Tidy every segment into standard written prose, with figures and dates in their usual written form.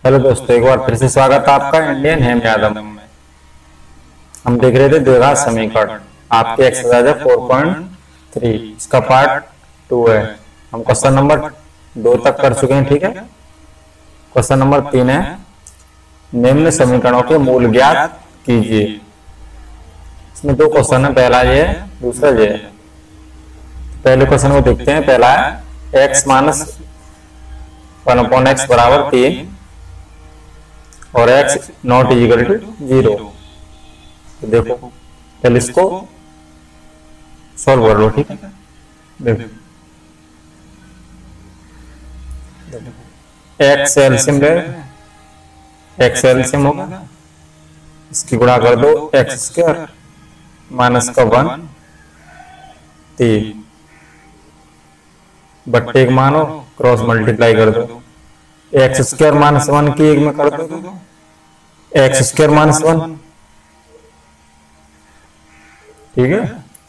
Hello दोस्तों, एक बार फिर से स्वागत है आपका इंडियन हेम यादव में। हम देख रहे थे द्विघात समीकरण। आपके एक्सरसाइज है 4.3, इसका पार्ट 2 है। हम क्वेश्चन नंबर 2 तक कर चुके हैं, ठीक है। क्वेश्चन नंबर 3 है, निम्न समीकरणों के मूल ज्ञात कीजिए। इसमें 2 क्वेश्चन है, पहला ये है, दूसरा ये है। पहले क्वेश्चन को देखते हैं। पहला है x माइनस 1/x बराबर 3 और x नॉट इक्वल टू 0। तो देखो पहले इसको सॉल्व कर लो, ठीक है। देखो x एलसीएम ले, x एलसीएम होगा, इसकी गुणा कर दो x स्क्वायर माइनस का 1 3 बट्टे मानो क्रॉस मल्टीप्लाई कर दो। एक्स स्क्वायर माइनस 1 की एक में कर दो एक्स स्क्वायर माइनस 1, ठीक है।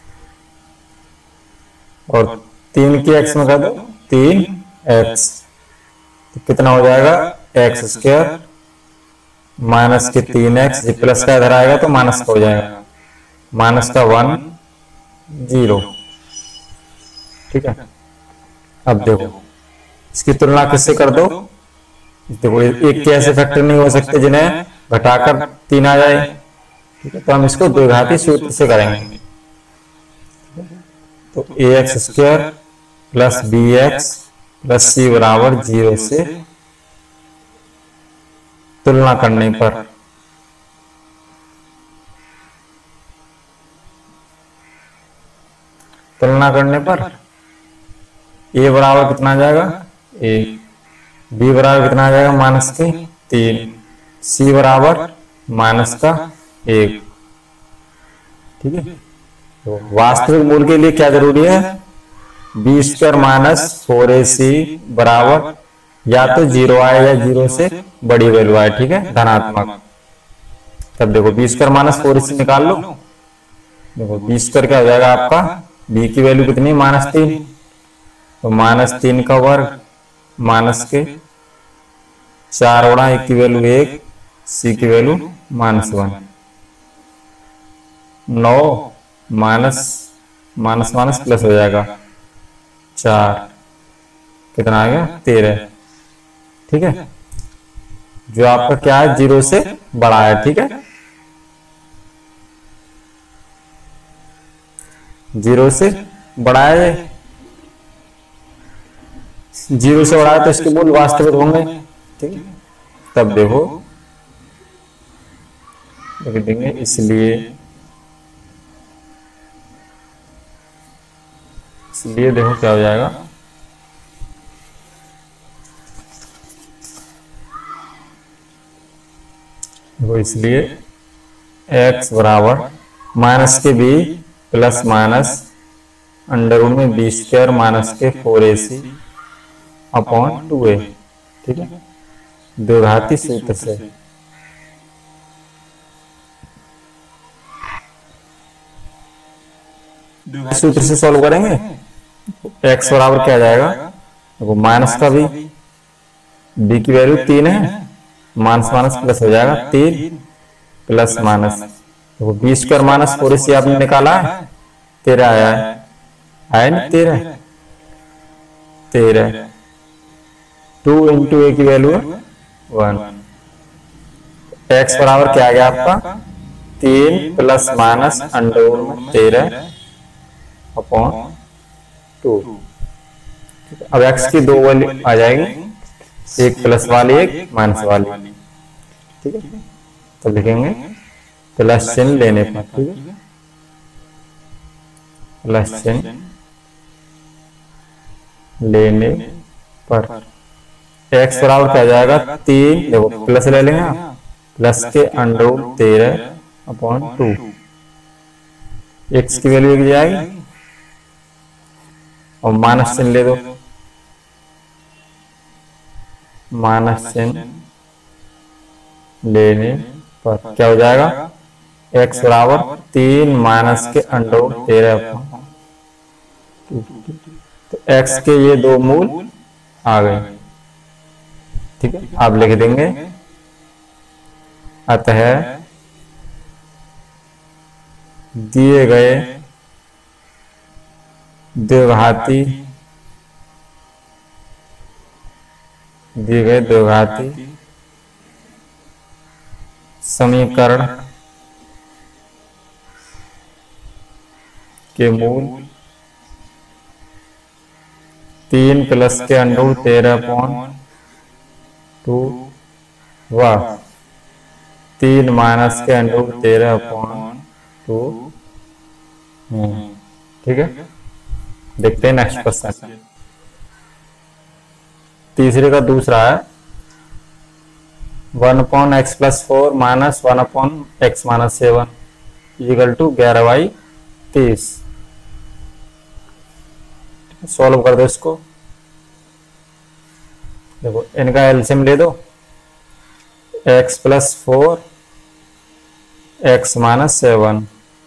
और 3 की एक्स में कर दो 3x, तो कितना हो जाएगा एक्स स्क्वायर माइनस के 3x, प्लस का इधर आएगा तो माइनस का हो जाएगा, माइनस का 1 0, ठीक है। अब देखो इसकी तुलना किससे कर दो। देखो एक के ऐसे फैक्टर नहीं हो सकते जिन्हें घटाकर 3 आ जाए, ठीक है। तो हम इसको द्विघाती सूत्र से करेंगे। तो ax square plus bx plus c बराबर 0 से तुलना करने पर a बराबर कितना आ जाएगा 1, b बराबर कितना आ जाएगा माइनस के 3, c बराबर माइनस का 1, ठीक है। तो वास्तविक मूल के लिए क्या जरूरी है, बी स्क्वायर माइनस 4ac बराबर या तो 0 आए या 0 से बड़ी वैल्यू आए, ठीक है, धनात्मक। तब देखो बी स्क्वायर माइनस 4ac निकाल लो। देखो बी स्क्वायर क्या हो जाएगा आपका, b की वैल्यू कितनी माइनस 3, तो माइनस 3 का वर्ग माइनस के 4 गुणा 1 की वैल्यू 1, c की वैल्यू minus 1, 9 minus minus minus plus हो जाएगा 4, कितना आ गया 13, ठीक है। जो आपका क्या है 0 से बड़ा है, ठीक है, 0 से बड़ा है, 0 से बड़ा है तो इसके मूल वास्तविक होंगे, ठीक है। तब देखो लिख देंगे, इसलिए देखो क्या हो जाएगा, वो इसलिए x बराबर माइनस के b plus minus under root में b स्क्वायर माइनस के 4ac अपॉन 2a, ठीक है, द्विघाती सूत्र से। सूत्र से सॉल्व करेंगे, x बराबर क्या आ जाएगा, देखो माइनस का b, b की वैल्यू 3 है, माइनस माइनस प्लस हो जाएगा 3 प्लस माइनस, देखो b स्क्वायर माइनस 4ac आपने निकाला है, 13 आया है ना, 13 2 इंटू a की वैल्यू 1, x बराबर क्या आ गया आपका 3 प्लस माइनस अंडर रूट में 13 अपॉन 2। अब x की 2 वैल्यू आ जाएगी, एक प्लस वाली एक माइनस वाली, ठीक है। तो लिखेंगे प्लस चिन्ह लेने पर, ठीक है, प्लस चिन्ह लेने पर x बराबर क्या आ जाएगा 3, देखो प्लस ले लेंगे, प्लस के अंडर रूट 13 अपॉन 2, x की वैल्यू की जाएगी और माइनस चिन्ह ले दो, माइनस चिन्ह लेने पर क्या हो जाएगा, x बराबर 3 माइनस के अंडर रूट 13 अपॉन 2, तो x के ये 2 मूल आ गए। ठीक है, आप लिख देंगे अतः दिए गए द्विघाती समीकरण के मूल 3 प्लस के अंडर 13/2 व 3 माइनस के अंडर 13/2। ठीक है, देखते हैं नेक्स्ट क्वेश्चन। तीसरे का दूसरा है 1/x+4 minus 1/x-7 equal to 11/30। Solve कर दो इसको। देखो इनका एलसीएम ले दो, x+4 x-7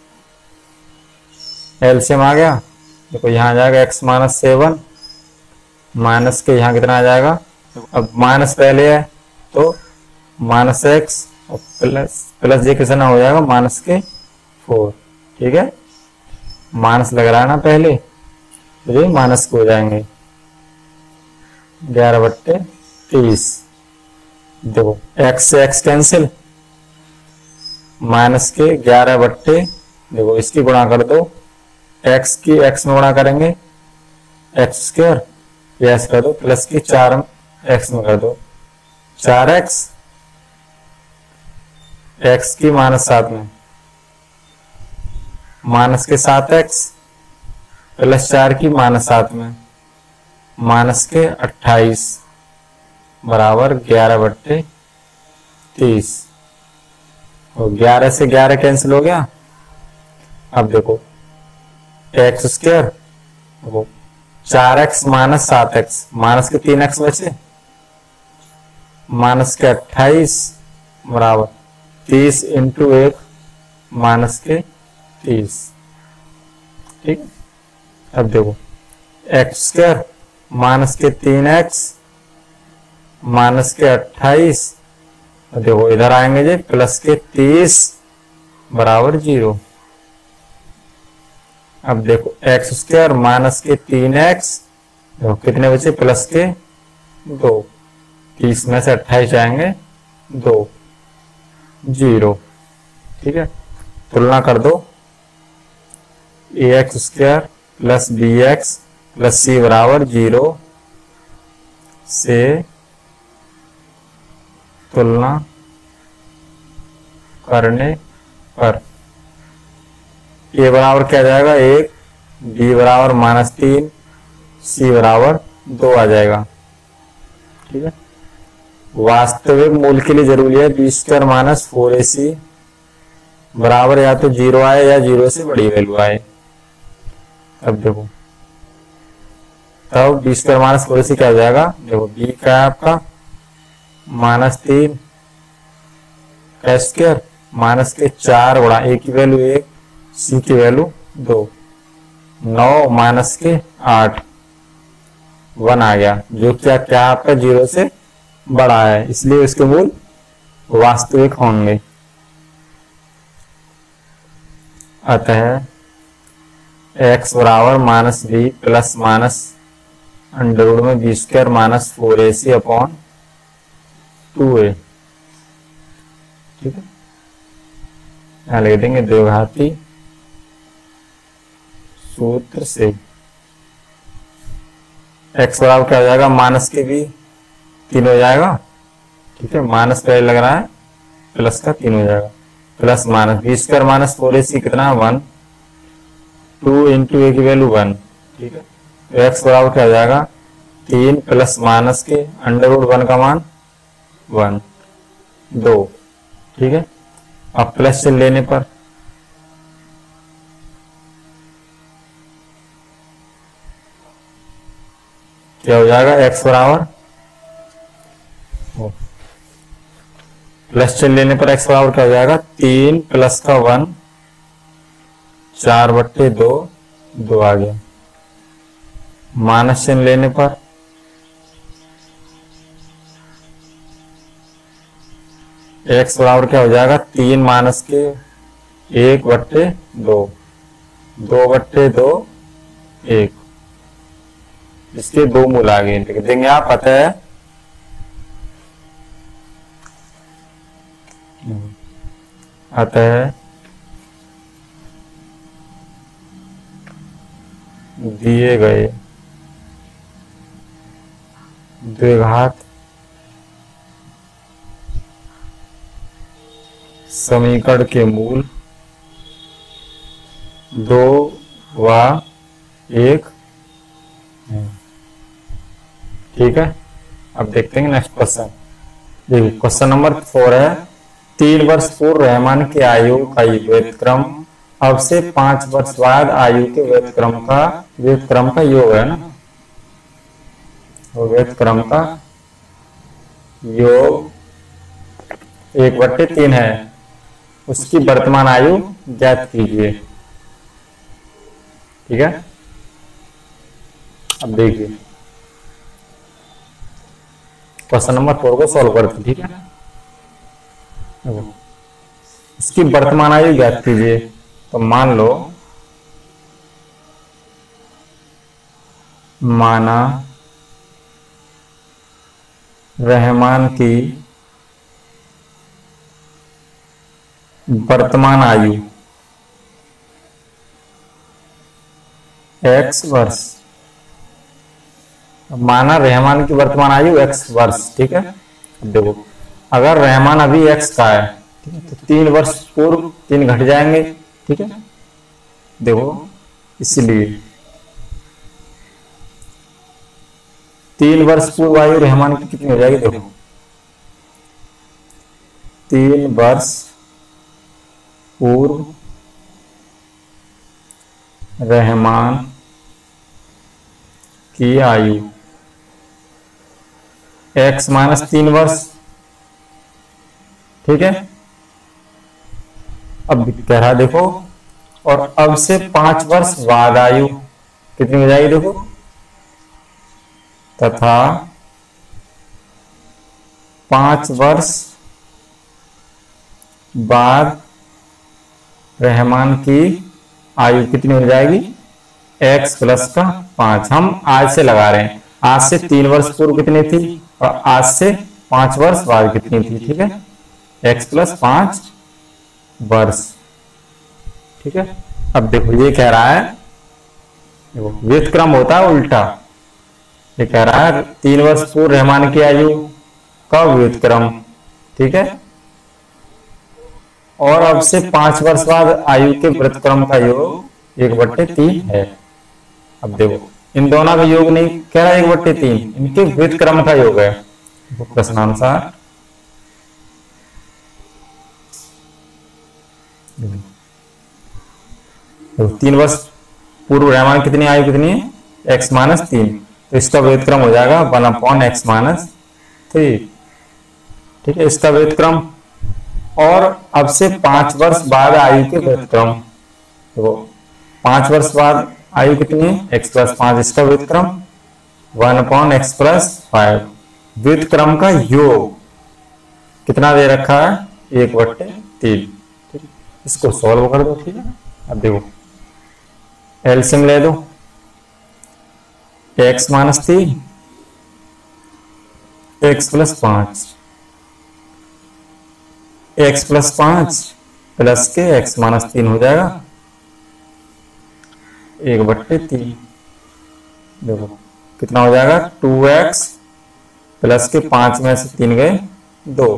एलसीएम आ गया। देखो यहाँ आ जाएगा x-7 माइनस के यहाँ कितना आ जाएगा, अब माइनस पहले है तो -x और प्लस ये कितना हो जाएगा -4। ठीक है, माइनस लग रहा है ना पहले, तो ये माइनस को हो जाएंगे 11/30। देखो x से x कैंसिल, माइनस के 11/, देखो इसकी गुणा कर दो, x की x में गुणा करेंगे x², यस कर दो, प्लस की 4x में कर दो 4x, x की -7 में माइनस के 7x प्लस 4 की -7 में माइनस के 28 बराबर 11/30। और 11 से 11 कैंसिल हो गया। अब देखो x², देखो 4x माइनस 7x माइनस के 3x बचे, माइनस के 28 बराबर 30 × 1 माइनस के 30। ठीक, अब देखो x² माइनस के 3x माइनस के 28, देखो इधर आएंगे जी प्लस के 30 बराबर 0। अब देखो x² माइनस के 3x, देखो कितने बचे प्लस के 2, 30 में से 28 जाएंगे 2, 0। ठीक है, तुलना कर दो, ax² plus bx plus c बराबर 0 से तुलना करने पर a बराबर क्या जाएगा 1, b बराबर -3, c बराबर 2 आ जाएगा। ठीक है, वास्तविक मूल के लिए जरूरी है b² माइनस 4ac बराबर या तो 0 आए या 0 से बड़ी वैल्यू आए। अब देखो तब b² माइनस 4ac क्या हो जाएगा, देखो b का है आपका -3 का स्क्वायर माइनस के 4 गुणा a की वैल्यू 1, c की वैल्यू 2, 9 माइनस के 8, 1 आ गया, जो क्या आपका 0 से बड़ा है, इसलिए इसके मूल वास्तविक होंगे। अतः x बराबर -b प्लस माइनस अंडर में b² minus 4ac upon 2a। ठीक है, यहां लिख देंगे द्विघाती सूत्र से x बराबर क्या हो जाएगा, माइनस के भी 3 हो जाएगा। ठीक है, माइनस पहले लग रहा है, प्लस का 3 हो जाएगा, plus minus b² minus 4ac कितना 1, 2 × a की वैल्यू 1। ठीक है, तो x बराबर क्या हो जाएगा 3 प्लस माइनस के √1 का मान 1, 2। ठीक है, अब प्लस से लेने पर क्या हो जाएगा, x बराबर प्लस चिन्ह लेने पर x बराबर क्या हो जाएगा 3 प्लस का 1, 4/2, 2 आ गया। माइनस चिन्ह लेने पर एक्स बराबर क्या हो जाएगा, 3 माइनस के 1/2, 2/2, 1। इसके दो मूल आगे लिख देंगे आप। अतः दिए गए द्विघात समीकरण के मूल 2 व 1 है। ठीक है, अब देखते हैं नेक्स्ट क्वेश्चन। देखिए क्वेश्चन नंबर 4 है, 3 वर्ष पूर्व रहमान की आयु का व्युत्क्रम अब से 5 वर्ष बाद आयु के व्युत्क्रम का योग है ना, व्युत्क्रम का योग 1/3 है। उसकी वर्तमान आयु ज्ञात कीजिए। ठीक है, अब देखिए क्वेश्चन नंबर 4 को सॉल्व करते। ठीक है, इसकी वर्तमान आयु ज्ञात कीजिए। तो मान लो, माना रहमान की वर्तमान आयु x वर्ष, माना रहमान की वर्तमान आयु x वर्ष। ठीक है, अब देखो अगर रहमान अभी x का है, ठीक है, तो 3 वर्ष पूर्व 3 घट जाएंगे। ठीक है, देखो इसलिए 3 वर्ष पूर्व आयु रहमान की कितनी हो जाएगी, देखो 3 वर्ष पूर्व रहमान की आयु x माइनस 3 वर्ष। ठीक है, अब कह रहा देखो, और अब से 5 वर्ष बाद आयु कितनी हो जाएगी, देखो तथा 5 वर्ष बाद रहमान की आयु कितनी हो जाएगी, x प्लस का 5। हम आज से लगा रहे हैं, आज से 3 वर्ष पूर्व कितनी थी और आज से 5 वर्ष बाद कितनी थी। ठीक है, x प्लस 5 वर्ष। ठीक है, अब देखो ये कह रहा है, देखो व्युत्क्रम होता है उल्टा। ये कह रहा है 3 वर्ष पूर्व रहमान की आयु का व्युत्क्रम। ठीक है, और अब से 5 वर्ष बाद आयु के व्युत्क्रम का योग 1/3 है। अब देखो इन दोनों का योग नहीं कह रहा 1/3, इनके व्युत्क्रम का योग है। प्रश्नानुसार 3 वर्ष पूर्व रहमान कितनी आयु कितनी है, x माइनस 3, तो इसका व्युत्क्रम हो जाएगा 1/x माइनस 3। ठीक है, इसका व्युत्क्रम, और अब से 5 वर्ष बाद आयु के व्युत्क्रम, तो 5 वर्ष बाद आयु कितनी है, x प्लस 5, इसका व्युत्क्रम 1/x प्लस 5। व्युत्क्रम का योग कितना दे रखा है, 1/3। इसको सॉल्व कर दो। ठीक है, अब देखो एलसीएम ले दो, x minus 3, x plus 5, x plus 5 plus के x माइनस 3 हो जाएगा 1/3। देखो कितना हो जाएगा, 2x प्लस के 5 में से 3 गए 2,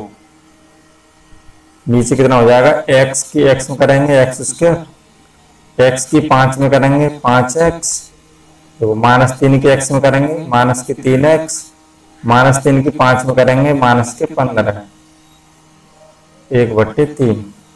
नीचे कितना हो जाएगा, x की x में करेंगे x स्क्वायर, x की 5 में करेंगे 5x, तो माइनस 3 की x में करेंगे माइनस के 3x, माइनस 3 की 5 में करेंगे माइनस के 15, 1/3।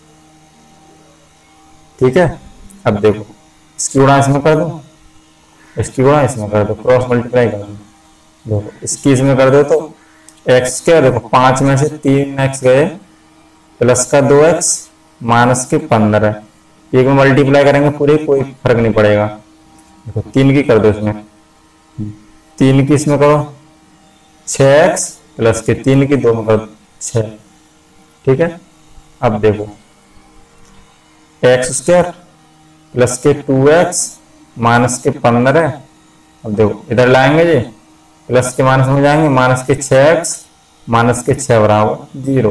ठीक है, अब देखो इसकी गुणा इसमें कर दो, इसकी गुणा इसमें कर दो, क्रॉस मल्टीप्लाई कर दो। देखो इसकी इसमें कर दो तो x क्या, देखो 5 में से 3x गए प्लस का 2x माइनस के 15, एक में मल्टीप्लाई करेंगे पूरे, कोई फर्क नहीं पड़ेगा। देखो 3 की कर दो इसमें, 3 की इसमें करो 6x प्लस के 3 की 2 में करो 6, ठीक है। अब देखो एक्स स्क्वायर प्लस के 2x माइनस के 15। अब देखो इधर लाएंगे जी, प्लस के माइनस में जाएंगे, माइनस के 6x माइनस के 6 बराबर 0।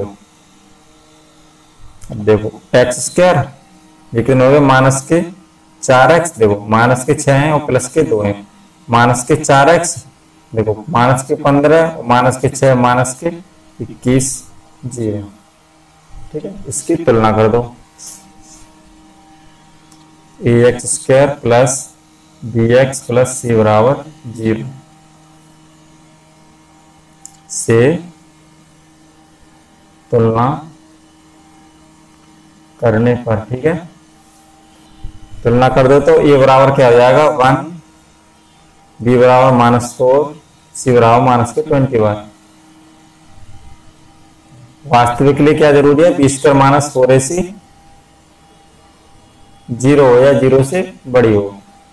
अब देखो एक्स स्क्वायर ये कितने हो गए, माइनस के 4x, देखो माइनस के 6 हैं और प्लस के 2 हैं, माइनस के 4x, देखो माइनस के 15 और माइनस के 6 माइनस के 21 0। ठीक है, इसकी तुलना कर दो, ax square plus bx plus c बराबर 0 से तुलना करने पर, ठीक है, तुलना कर दो तो a बराबर क्या हो जाएगा 1, b बराबर -4, c बराबर माइनस के 21। वास्तविक के लिए क्या जरूरी है, बी स्क्वायर माइनस 4ac 0 हो या 0 से बड़ी हो।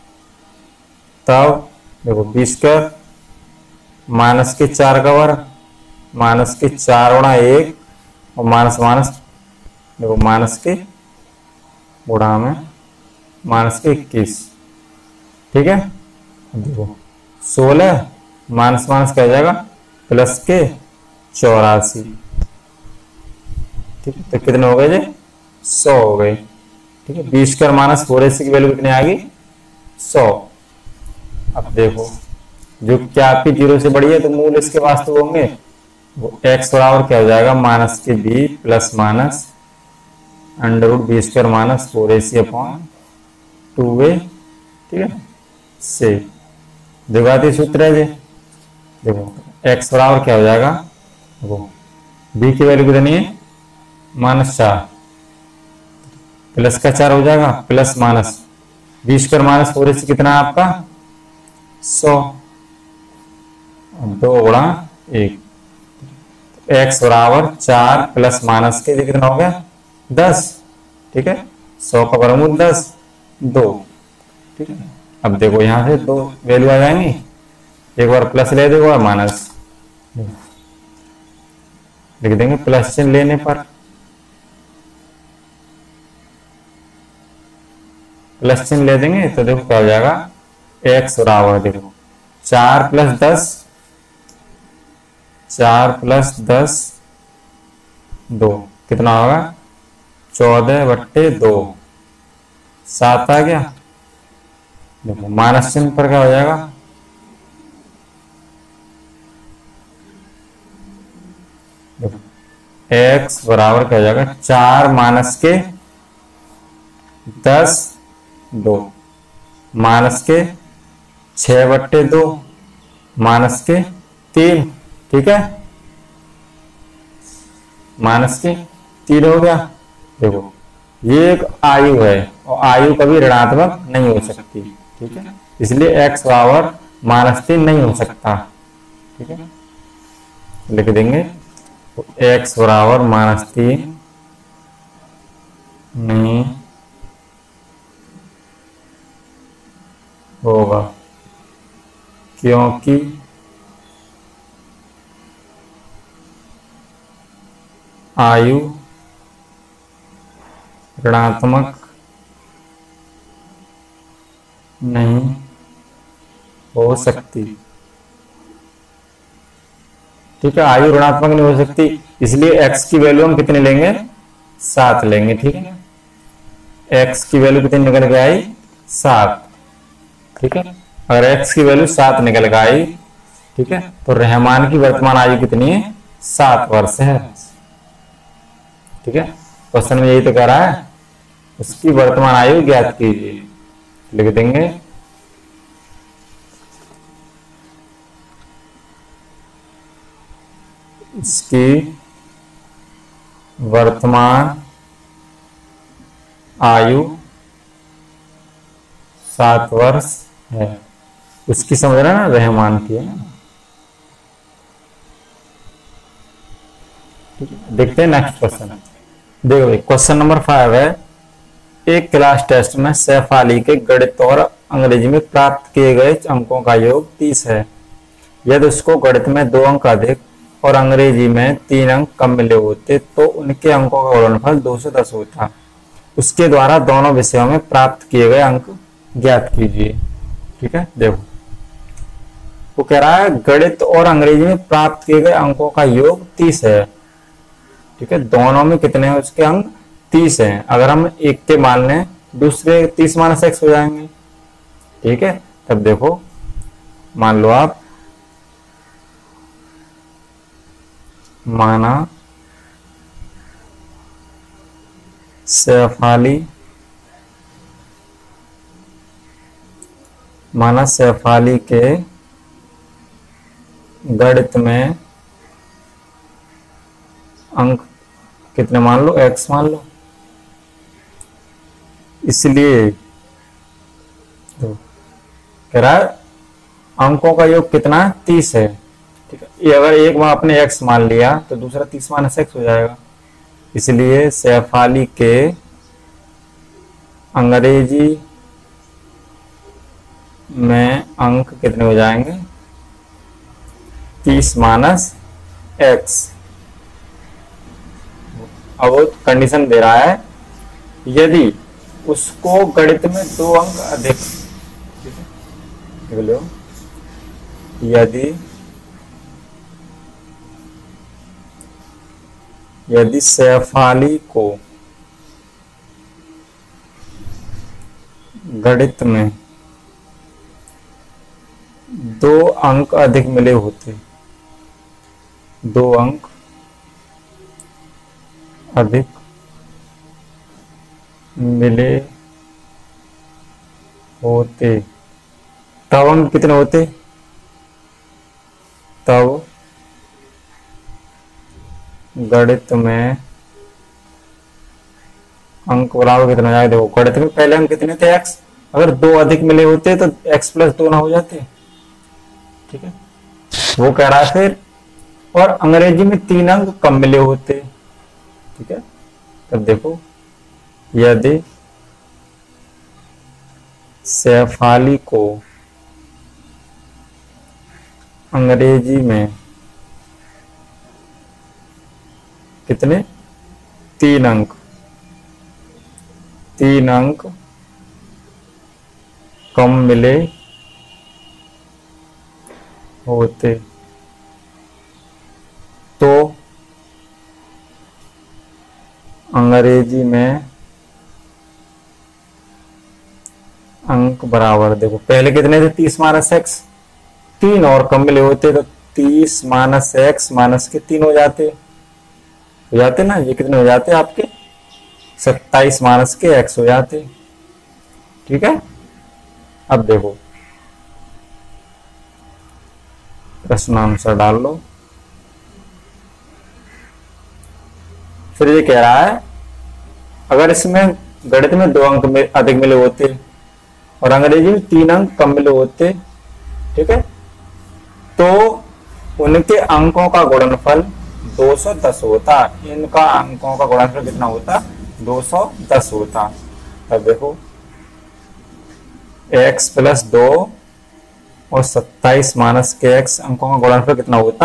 तब देखो बी स्क्वायर माइनस के 4 का वर्ग माइनस के 4 गुणा 1 और माइनस माइनस, देखो माइनस के गुणा में माइनस के 21। ठीक है, देखो 16 माइनस माइनस क्या हो जाएगा प्लस के 84। ठीक है, तो कितने हो गए जी 100 हो गए। ठीक है, बी स्क्वायर माइनस 4ac की वैल्यू कितनी आ गई 100। अब देखो जो क्या आपकी 0 से बड़ी है तो मूल इसके वास्तव होंगे, वो x बराबर क्या हो जाएगा माइनस के b plus minus under root b square minus 4ac upon 2a। ठीक है, से द्विघाती सूत्र है जी। देखो x बराबर क्या हो जाएगा, देखो b की वैल्यू कितनी है -4, प्लस का 4 हो जाएगा plus minus b square minus 4ac कितना है आपका 100, 2 गुणा 1, x बराबर 4 प्लस माइनस के कितना हो गया 10। ठीक है, 100 का वर्गमूल 10 2। ठीक है, अब देखो यहां से 2 वैल्यू आ जाएंगी, एक बार प्लस ले दो और माइनस लिख देंगे, प्लस चिन्ह लेने पर प्लस चिन्ह ले देंगे तो देखो क्या हो जाएगा x बराबर देखो 4 प्लस 10, 4 प्लस 10 2 कितना होगा 14/2, 7 आ गया। देखो माइनस चिन्ह पर क्या हो जाएगा, देखो x बराबर क्या हो जाएगा 4 माइनस के 10 2 माइनस के 6/2 माइनस के 3। ठीक है, माइनस के 3 हो गया। देखो ये एक आयु है और आयु कभी ऋणात्मक नहीं हो सकती। ठीक है, इसलिए x बराबर -3 नहीं हो सकता। ठीक है, लिख देंगे तो x बराबर -3 नहीं होगा क्योंकि आयु ऋणात्मक नहीं हो सकती। ठीक है, आयु ऋणात्मक नहीं हो सकती, इसलिए x की वैल्यू हम कितने लेंगे 7 लेंगे। ठीक है, x की वैल्यू कितनी निकल के आई 7। ठीक है, अगर x की वैल्यू 7 निकल के आई, ठीक है, तो रहमान की वर्तमान आयु कितनी है 7 वर्ष है। ठीक है, क्वेश्चन में यही तो कह रहा है, उसकी वर्तमान आयु ज्ञात कीजिए। लिख देंगे इसकी वर्तमान आयु 7 वर्ष है। उसकी समझ रहे ना, रहमान की है ना। देखते हैं नेक्स्ट क्वेश्चन। देखो भाई क्वेश्चन नंबर 5 है, एक क्लास टेस्ट में सैफ अली के गणित और अंग्रेजी में प्राप्त किए गए अंकों का योग 30 है। यदि उसको गणित में 2 अंक अधिक और अंग्रेजी में 3 अंक कम मिले होते तो उनके अंकों का गुणनफल 2 से 10 होता। उसके द्वारा दोनों विषयों में प्राप्त किए गए अंक ज्ञात कीजिए। ठीक है, देखो वो कह रहा है गणित और अंग्रेजी में प्राप्त किए गए अंकों का योग 30 है। ठीक है, दोनों में कितने हैं उसके अंक? 30 हैं। अगर हम एक के मान लें, दूसरे 30 माइनस एक्स हो जाएंगे। ठीक है, तब देखो मान लो आप माना शेफाली के गणित में अंक कितने मान लो? x मान लो। इसलिए तो कह रहा है अंकों का योग कितना? 30 है। ठीक है, ये अगर एक बार आपने x मान लिया तो दूसरा 30 माइनस एक्स हो जाएगा। इसलिए शेफाली के अंग्रेजी में अंक कितने हो जाएंगे? 30 माइनस एक्स। अब वो कंडीशन दे रहा है यदि उसको गणित में 2 अंक अधिक, लो यदि शेफाली को गणित में 2 अंक अधिक मिले होते, 2 अंक अधिक मिले होते तब अंक कितने होते? तब गणित में अंक बराबर कितना हो जाएगा? देखो गणित में पहले अंक कितने थे? x। अगर 2 अधिक मिले होते तो x प्लस 2 ना हो जाते। ठीक है, वो कह रहा है फिर और अंग्रेजी में 3 अंक कम मिले होते। ठीक है, तब देखो यदि शेफाली को अंग्रेजी में कितने? 3 अंक कम मिले होते तो अंग्रेजी में अंक बराबर, देखो पहले कितने थे? 30 माइनस एक्स, 3 और कम मिले होते तो 30 माइनस एक्स माइनस के 3 हो जाते ना। ये कितने हो जाते आपके? 27 माइनस के एक्स हो जाते। ठीक है, अब देखो प्रश्नानुसार डाल लो। फिर ये कह रहा है अगर इसमें गणित में 2 अंक में अधिक मिले होते और अंग्रेजी में 3 अंक कम मिले होते, ठीक है, तो उनके अंकों का गुणनफल 210 होता। इनका अंकों का गुणनफल कितना होता? 210 होता। तब देखो x प्लस 2 और 27 माइनस के x अंकों का गुणनफल कितना होता?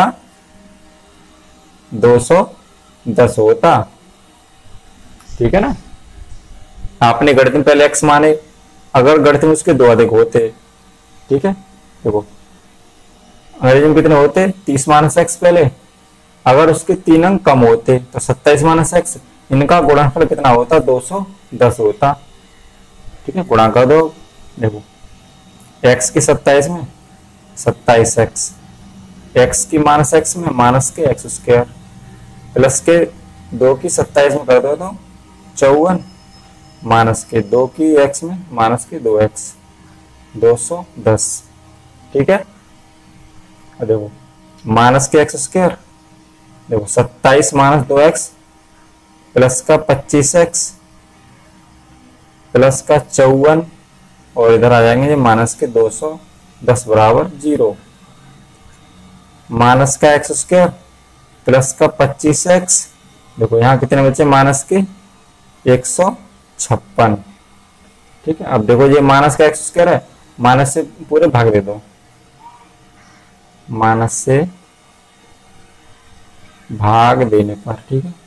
210 होता। ठीक है ना, आपने गणित में पहले x माने, अगर गणित में उसके 2 अधिक होते, ठीक है, देखो अंग्रेजी में कितने होते? 30 माइनस एक्स पहले, अगर उसके 3 अंक कम होते तो 27 माइनस एक्स, इनका गुणनफल कितना होता? 210 होता। ठीक है, गुणा कर दो। देखो x की 27 में 27 x की माइनस एक्स में माइनस के एक्स स्क्वायर प्लस के 2 की 27 में कर दो तो 54 माइनस के 2 की x में माइनस के 2x 210। ठीक है, देखो माइनस के एक्स स्क्वायर, देखो 27 माइनस 2x प्लस का 25x प्लस का 54 और इधर आ जाएंगे माइनस के 210 बराबर 0। माइनस का एक्स स्क्वायर प्लस का 25x, देखो यहाँ कितने बचे? माइनस के 156। ठीक है, अब देखो ये माइनस का एक्स स्क्वायर है, माइनस से पूरे भाग दे दो, माइनस से भाग देने पर, ठीक है।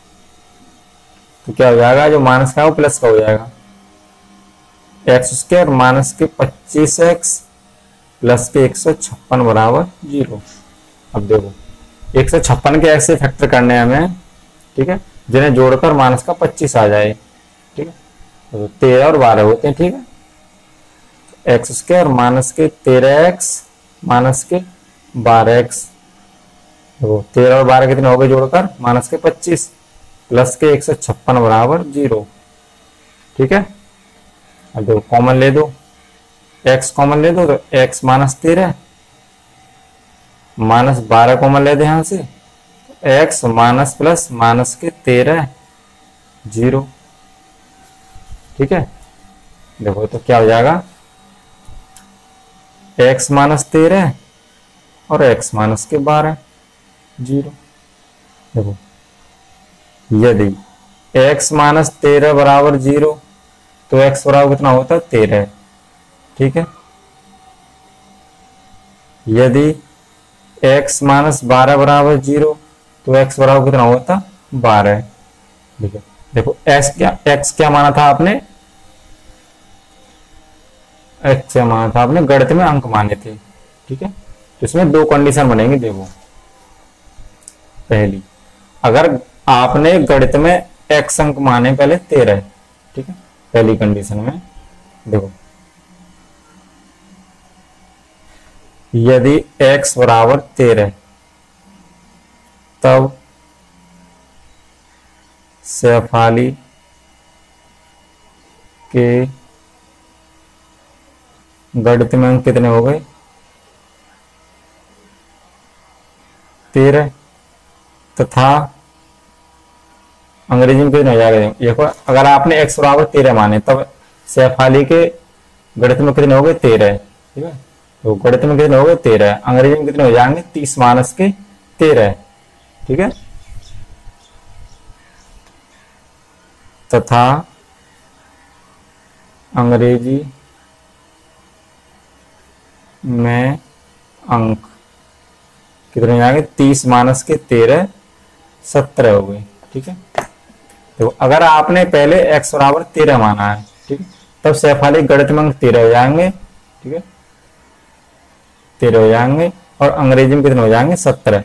तो क्या हो जाएगा, जो माइनस का है वो प्लस का हो जाएगा, एक्स स्क्वायर माइनस के 25x प्लस के 156 बराबर 0। अब देखो 156 के एक्स से फैक्टर करने हैं हमें, ठीक है, जिन्हें जोड़कर माइनस का 25 आ जाए, ठीक है। तो 13 और 12 होते हैं, ठीक है। एक्स स्क्वायर माइनस के 13x माइनस के 12x, तो 13 और 12 कितने हो गए जोड़कर, माइनस के 25 प्लस के 156 बराबर 0, ठीक है। अब देखो कॉमन ले दो, x कॉमन ले दो, तो x माइनस 13 माइनस 12 कॉमन ले दे यहां से, x माइनस प्लस माइनस के 13 0, ठीक है। देखो तो क्या हो जाएगा, x माइनस 13 और x माइनस के 12 0। देखो यदि x माइनस 13 बराबर 0 तो x बराबर कितना होता है 13, ठीक है। यदि x माइनस 12 बराबर 0 तो x बराबर कितना होता 12, ठीक है। देखो x क्या माना था आपने, x क्या माना था आपने, गणित में अंक माने थे, ठीक है। तो इसमें दो कंडीशन बनेंगी, देखो पहली, अगर आपने गणित में x अंक माने पहले 13, ठीक है, पहली कंडीशन में देखो यदि x बराबर 13 तब शेफाली के गणित में अंक कितने हो गए 13, तथा अंग्रेजी में कितने हो जाएगा, देखो अगर आपने x बराबर 13 माने तब शेफाली के गणित में कितने हो गए 13, ठीक है। तो गणित में कितने हो गए 13, अंग्रेजी में कितने हो जाएंगे 30 माइनस के 13, ठीक है। तथा अंग्रेजी में अंक कितने हो जाएंगे 30 माइनस के 13 17 हो गए, ठीक है। तो अगर आपने पहले x बराबर 13 माना है, ठीक है, तब शेफाली गणित में अंक 13 हो जाएंगे, ठीक है, 13 हो जाएंगे, और अंग्रेजी में कितने हो जाएंगे 17।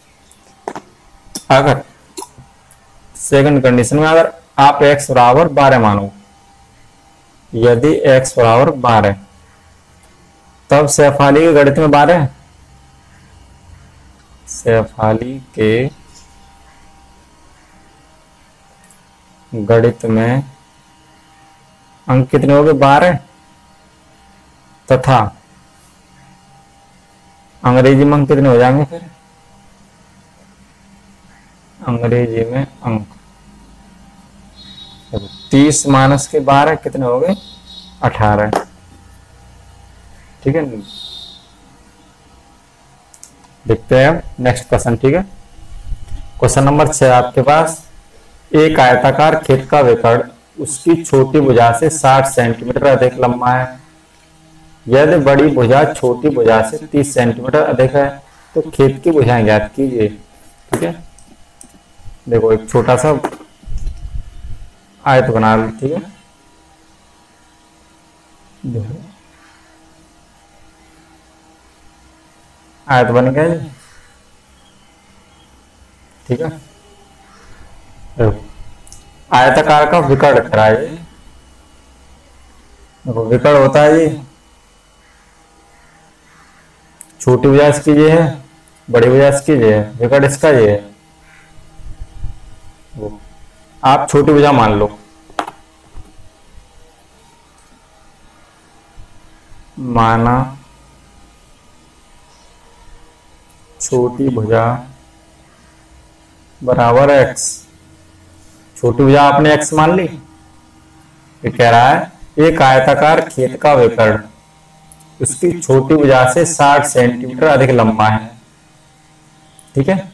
अगर सेकंड कंडीशन में अगर आप x बराबर 12 मानो, यदि x बराबर 12 तब शेफाली के गणित में 12, शेफाली के गणित में अंक कितने हो गए 12, तथा अंग्रेजी में अंक कितने हो जाएंगे, फिर अंग्रेजी में अंक 30 माइनस के 12 कितने हो गए 18, ठीक है। देखते हैं नेक्स्ट क्वेश्चन, ठीक है। क्वेश्चन नंबर 6 आपके पास, एक आयताकार खेत का विकर्ण उसकी छोटी भुजा से 60 सेंटीमीटर अधिक लंबा है, यदि बड़ी भुजा छोटी भुजा से 30 सेंटीमीटर अधिक है तो खेत की भुजाएं ज्ञात कीजिए, ठीक है। देखो एक छोटा सा आयत बना लो, ठीक है। देखो आयत बन गया, ठीक है। आयताकार का विकर्ण कराइए, देखो विकर्ण होता है ये छोटी भुजा इसकी ये है, बड़ी भुजा इसकी ये है, विकर्ण इसका ये है। आप छोटी भुजा मान लो, माना छोटी भुजा बराबर x, छोटी भुजा आपने x मान ली। ये कह रहा है एक आयताकार खेत का विकर्ण उसकी छोटी भुजा से 60 सेंटीमीटर अधिक लंबा है, ठीक है।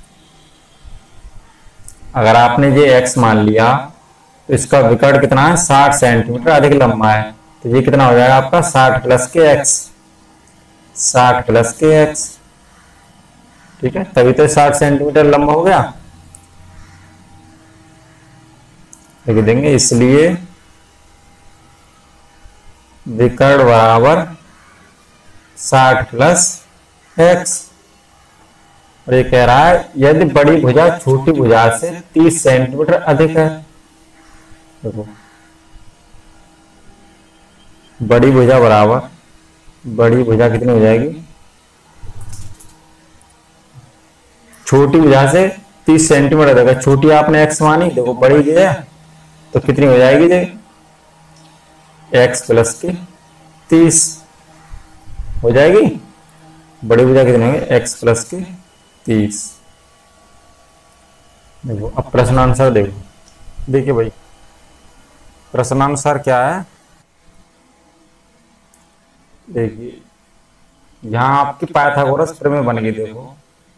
अगर आपने ये x मान लिया तो इसका विकर्ण कितना है 60 सेंटीमीटर अधिक लंबा है, तो ये कितना हो जाएगा आपका 60 प्लस के x, 60 प्लस के x, ठीक है, तभी तो 60 सेंटीमीटर लंबा हो गया। लिख देंगे इसलिए विकर्ण बराबर 60 प्लस एक्स। और ये कह रहा है यदि बड़ी भुजा छोटी भुजा से 30 सेंटीमीटर अधिक है। देखो बड़ी भुजा बराबर, बड़ी भुजा कितनी हो जाएगी, छोटी भुजा से 30 सेंटीमीटर अधिक है। छोटी आपने एक्स मानी, देखो बड़ी जो है तो कितनी हो जाएगी, एक्स प्लस की 30 हो जाएगी। बड़ी भुजा कितनी होगी, एक्स प्लस की 30। देखो अब प्रश्नानुसार देखो, देखिए भाई प्रश्नानुसार क्या है, देखिए यहां आपकी पाइथागोरस प्रमेय बन गई। देखो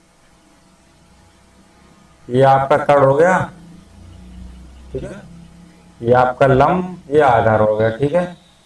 ये आपका कर्ण हो गया, ठीक है, ये आपका लंब, ये आधार हो गया, ठीक है।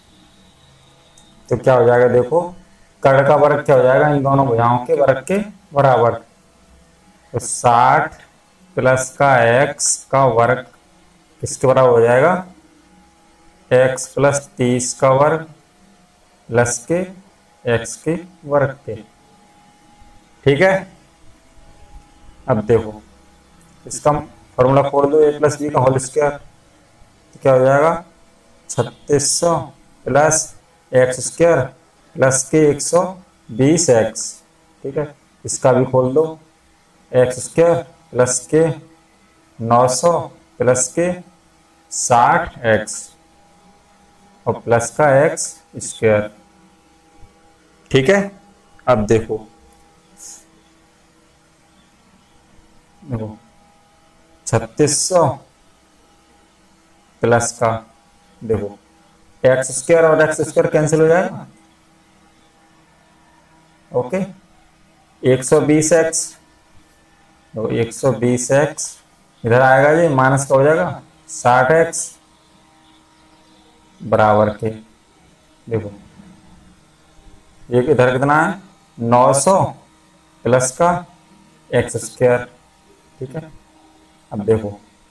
तो क्या हो जाएगा, देखो कर्ण का वर्ग क्या हो जाएगा, इन दोनों भुजाओं के वर्ग के बराबर। तो 60 प्लस का एक्स का वर्ग किसके बराबर हो जाएगा, एक्स प्लस 30 का वर्ग प्लस के एक्स के वर्ग के, ठीक है। अब देखो इसका फॉर्मूला खोल दो, ए प्लस बी का होल स्क्वायर, तो क्या हो जाएगा 3600 प्लस एक्स स्क्वायर प्लस के 120 एक्स, ठीक है। इसका भी खोल दो, एक्स स्क्वायर प्लस के 900 प्लस के 60 एक्स और प्लस का एक्स स्क्वायर, ठीक है। अब देखो देखो 3600 प्लस का, देखो एक्स स्क्वायर और एक्स स्क्वायर कैंसिल हो जाएगा, ओके। 120 एक्स, तो 120 एक्स इधर आएगा जी, माइनस का हो जाएगा 60 एक्स बराबर के, देखो ये इधर कितना है 900 प्लस का एक्स स्क्वायर, ठीक है। अब देखो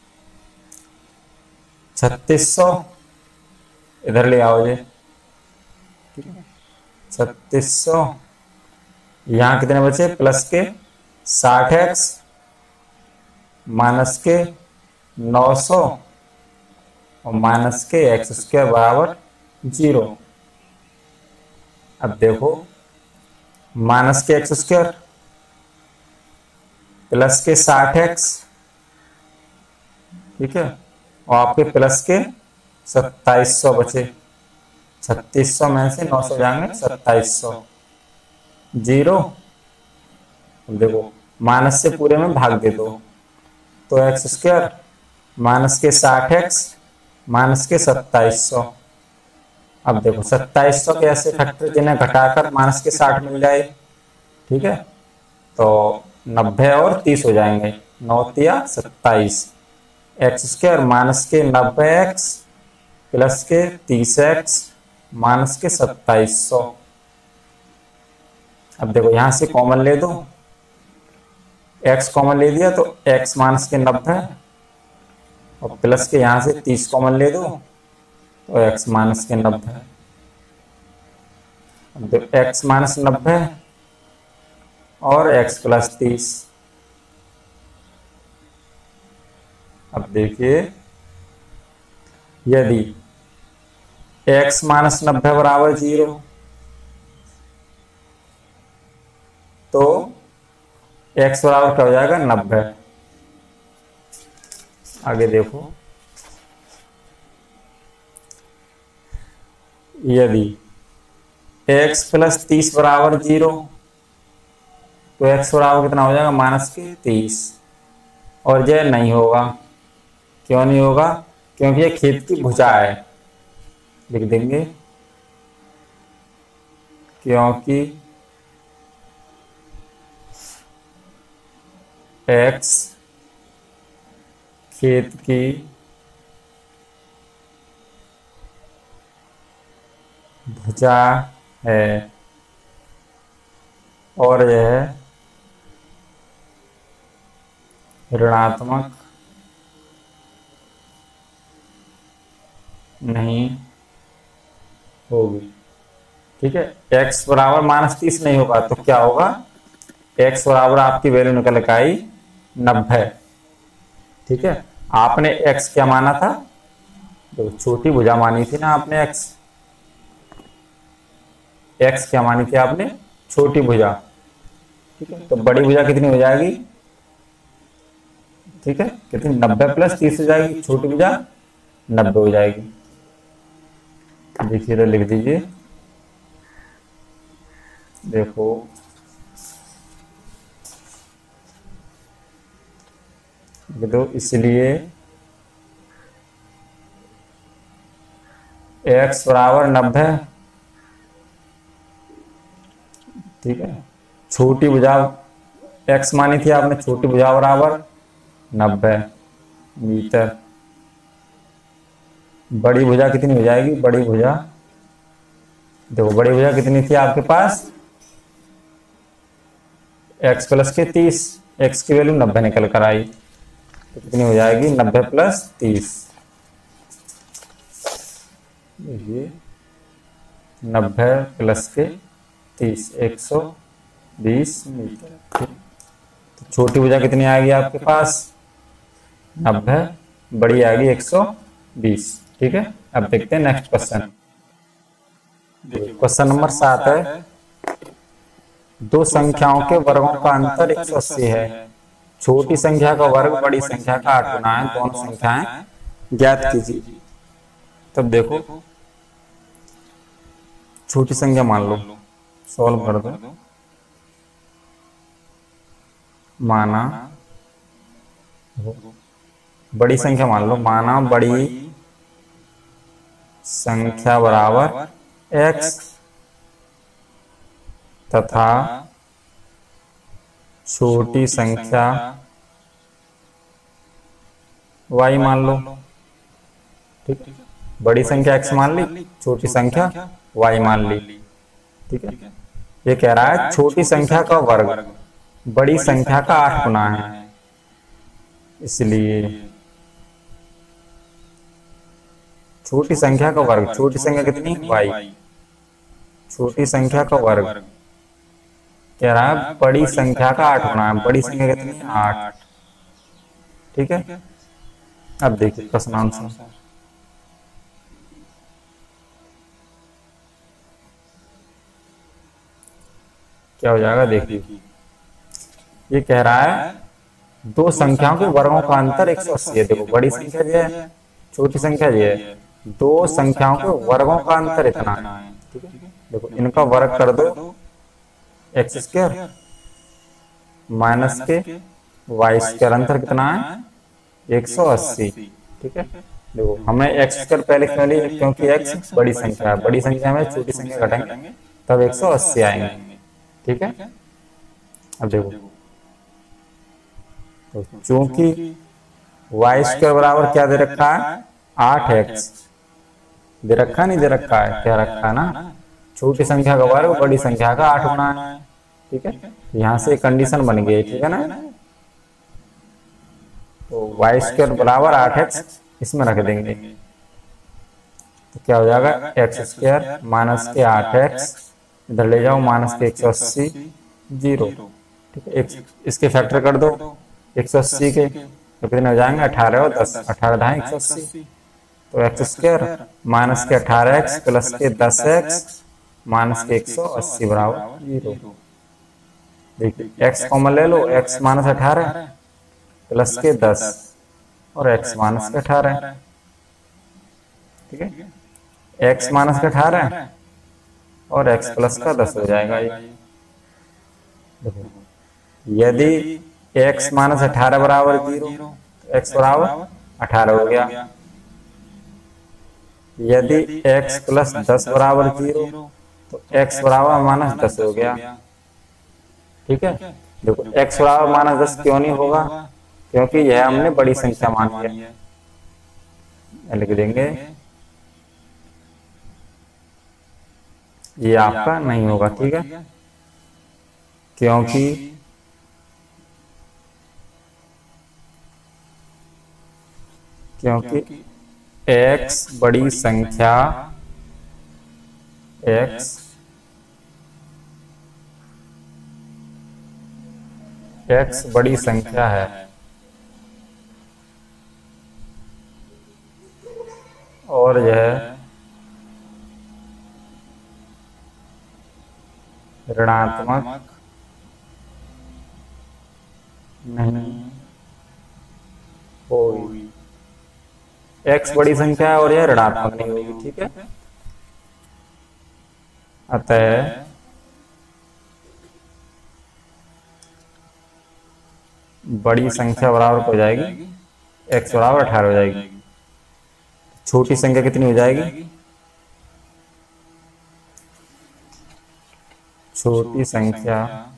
3600 इधर ले आओ जी, ठीक है। 3600 यहां कितने बचे, प्लस के 60 एक्स माइनस के 900 और माइनस के एक्स स्क्वायर बराबर 0। अब देखो माइनस के एक्स स्क्वायर प्लस के 60 एक्स, ठीक है, और आपके प्लस के 2700 बचे, 3600 में से 900 जाएंगे 2700 0। देखो माइनस से पूरे में भाग दे दो, तो एक्स स्क्वायर माइनस के 60 एक्स माइनस के 2700। अब देखो 2700 के ऐसे फैक्टर जिन्हें घटाकर माइनस के 60 मिल जाए, ठीक है, तो 90 और 30 हो जाएंगे, 9 या 27, एक्स स्क्वायर माइनस के 90 एक्स प्लस के 30 एक्स माइनस के 2700। अब देखो यहां से कॉमन ले दो, एक्स कॉमन ले दिया तो एक्स माइनस के 90 और प्लस के यहां से 30 कॉमन ले दो तो एक्स माइनस के 90। अब देखो एक्स माइनस 90 और एक्स प्लस 30। अब देखिए यदि एक्स माइनस 90 बराबर 0 तो एक्स बराबर क्या हो जाएगा 90। आगे देखो यदि एक्स प्लस 30 बराबर 0 तो एक्स बराबर कितना हो जाएगा माइनस के 30, और यह नहीं होगा, क्यों नहीं होगा, क्योंकि ये खेत की भुजा है, लिख देंगे क्योंकि एक्स खेत की भुजा है और यह ऋणात्मक नहीं होगी। ठीक है, x बराबर -30 नहीं होगा तो क्या होगा, x बराबर आपकी वैल्यू निकल के आई 90। ठीक है, आपने x क्या माना था, तो छोटी भुजा मानी थी ना आपने, x क्या मानी थी आपने, छोटी भुजा। ठीक है, तो बड़ी भुजा कितनी हो जाएगी, ठीक है, कितनी, 90 + 30 हो जाएगी, छोटी भुजा 90 हो जाएगी। देखिए तो लिख दीजिए, देखो तो इसलिए x बराबर 90। ठीक है, छोटी भुजा x मानी थी आपने, छोटी भुजा बराबर 90 मीटर। बड़ी भुजा कितनी हो जाएगी, बड़ी भुजा, देखो बड़ी भुजा कितनी थी आपके पास, x + 30, x की वैल्यू 90 निकल कर आई, तो कितनी हो जाएगी, 90 + 30। देखिए 90 + 30 120 मीटर। तो छोटी भुजा कितनी आएगी आपके पास, 90, बड़ी आएगी 120। ठीक है, अब देखते हैं नेक्स्ट क्वेश्चन। क्वेश्चन नंबर 7 है, दो संख्याओं के वर्गों का अंतर 180 है। छोटी संख्या का वर्ग बड़ी संख्या का 8 गुना है, दोनों संख्याएं ज्ञात कीजिए। तब देखो, छोटी संख्या मान लो, सॉल्व कर दो। माना बड़ी संख्या मान लो, माना बड़ी संख्या बराबर x तथा छोटी संख्या y मान लो। ठीक है, बड़ी संख्या x मान ली, छोटी संख्या y मान ली। ठीक है, ये कह रहा है छोटी संख्या का वर्ग बड़ी संख्या का 8 गुना है, इसलिए छोटी संख्या का वर्ग, छोटी संख्या कितनी, y, छोटी संख्या का वर्ग कह रहा है बड़ी संख्या का 8 गुना है, बड़ी संख्या कितनी, 8। ठीक है, अब देखिए प्रश्न आंसर क्या हो जाएगा। देखिए ये कह रहा है दो संख्याओं के वर्गों का अंतर 180 है। देखो बड़ी संख्या जो है, छोटी संख्या जो है, दो संख्याओं के वर्गों का अंतर इतना है। ठीक है, देखो इनका वर्ग कर दो, x² माइनस के y² अंतर कितना है, 180। ठीक है, देखो हमें x² पहले क्यों लिए, क्योंकि x बड़ी संख्या है, बड़ी संख्या में छोटी संख्या घटाएंगे तब 180 आएंगे। ठीक है, अब देखो तो चूंकि y² बराबर क्या दे रखा है, 8x दे रखा, नहीं दे रखा है, क्या रखा है ना, छोटी संख्या का वर्ग बड़ी संख्या का 8 गुना है। ठीक है, यहां से कंडीशन बन गई। ठीक है ना, तो y² बराबर 8x इसमें रख देंगे, तो क्या हो जाएगा, x² माइनस के 8x, इधर ले जाओ माइनस के 180 0। ठीक है, इसके फैक्टर कर दो 180 के, तो कितने हो जाएंगे, 18 और 10, 18 × 180, तो x² माइनस के 18x प्लस के 10x माइनस के 180 बराबर 0। देखिए x कॉमन ले लो, x माइनस 18 प्लस के 10 और x माइनस के 18। ठीक है, x माइनस के 18 और x प्लस का 10 हो जाएगा ये। देखो यदि x माइनस 18 बराबर 0 तो x बराबर 18 हो गया। यदि x प्लस 10 बराबर 0 तो x बराबर माइनस 10 हो गया। ठीक है, देखो x बराबर माइनस 10 क्यों नहीं होगा, क्योंकि यह हमने बड़ी संख्या मान लिया, लिख देंगे ये आपका नहीं होगा। ठीक है, क्योंकि क्योंकि x बड़ी संख्या x बड़ी संख्या है और यह ऋणात्मक नहीं होगी। x बड़ी संख्या है और यह ऋणात्मक नहीं होगी, ठीक है। अतः बड़ी संख्या बराबर हो जाएगी x बराबर 18 हो जाएगी। छोटी संख्या कितनी हो जाएगी? छोटी संख्या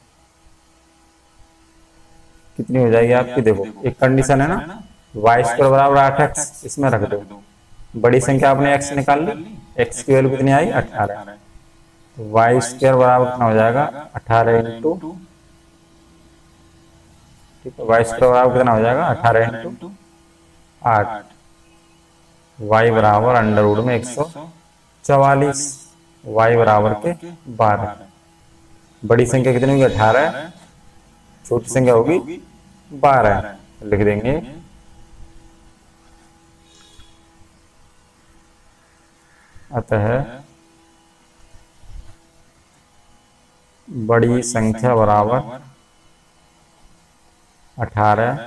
कितनी हो जाएगी आपकी? देखो एक कंडीशन है ना, वाई स्क्वायर बराबर 8x, इसमें रख दो। बड़ी संख्या आपने x निकाल ली, x की वैल्यू कितनी आई? 18। तो वाई स्क्वायर बराबर कितना हो जाएगा? 18 इंटू, ठीक है, वाई स्क्वायर बराबर कितना हो जाएगा? 18 इंटू 8। वाई बराबर अंडर रूट में 144, वाई बराबर के 12। बड़ी संख्या कितनी होगी? 18, छोटी संख्या होगी 12, लिख देंगे। अतः बड़ी संख्या बराबर 18,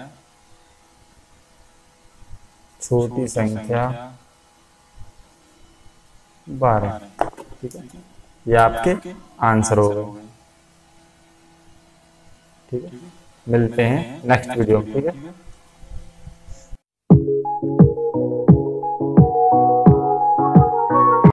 छोटी संख्या 12, ठीक है। ये आपके आंसर हो गए, ठीक है। मिलते हैं नेक्स्ट वीडियो में, ठीक है।